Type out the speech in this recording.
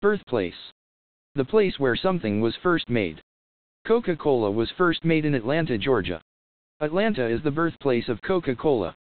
Birthplace. The place where something was first made. Coca-Cola was first made in Atlanta, Georgia. Atlanta is the birthplace of Coca-Cola.